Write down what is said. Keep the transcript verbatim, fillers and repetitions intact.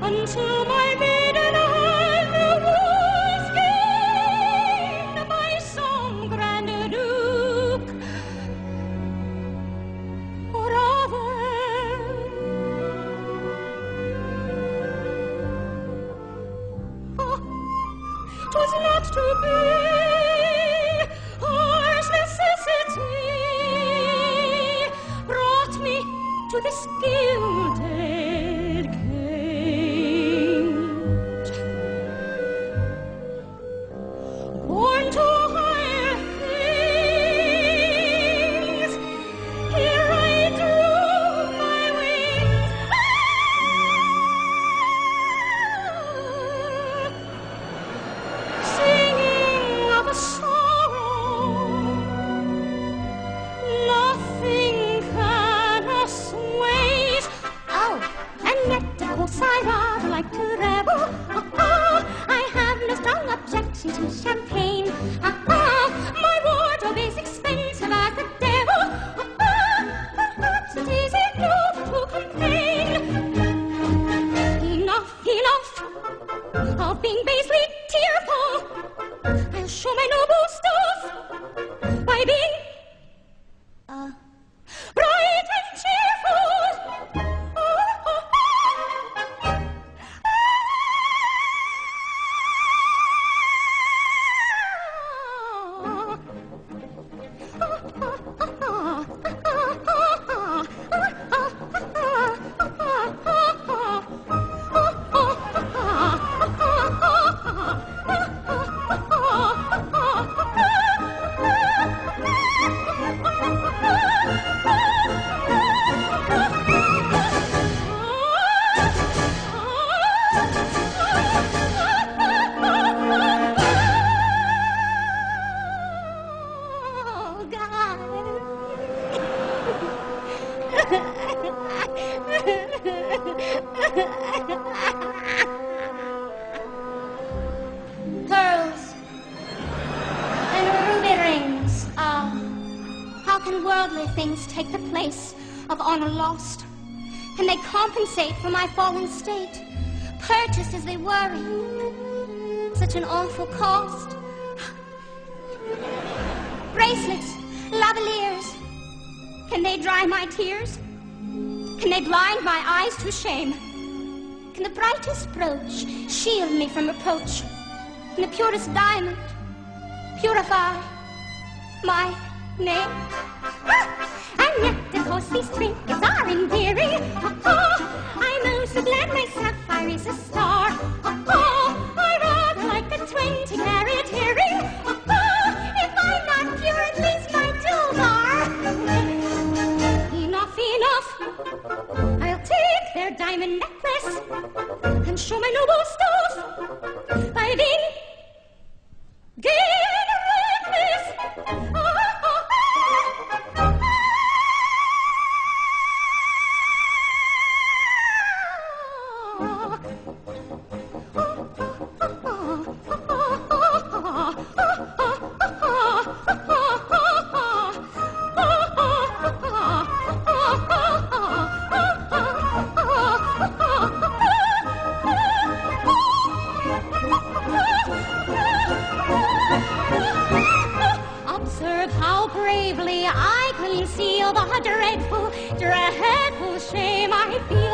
until my maiden hand was gained by some grand duke or other. Oh, 'twas not to be. Harsh necessity brought me to this gilded cage. Born to higher things, here I drew my wings. Ah, singing of a sorrow nothing can assuage. Oh, and yet of course I rather like to revel. Oh, oh, I have no strong objection to champagne. Oh, oh, my wardrobe is expensive as the devil. Oh, oh, perhaps it is enough to complain. Enough, enough of being basely tearful. I'll show my noble stuff by being uh, bright and cheerful. Oh, oh, oh. Pearls and ruby rings. Ah, how can worldly things take the place of honor lost? Can they compensate for my fallen state, purchased as they were at such an awful cost? Bracelets, lavaliers, can they dry my tears? Can they blind my eyes to shame? Can the brightest brooch shield me from reproach? Can the purest diamond purify my name? Ah, and yet, of course, these trinkets are endearing. Oh, oh, I'm oh so glad my sapphire is a star. Oh, oh, I rather like a twenty-carat earring. Oh, oh, if I'm not pure, at least my jewels are. Enough, enough. I'll take their diamond necklace and show my noble stuff by being gay and reckless. Oh, oh, oh. Observe how bravely I conceal the dreadful, dreadful shame I feel.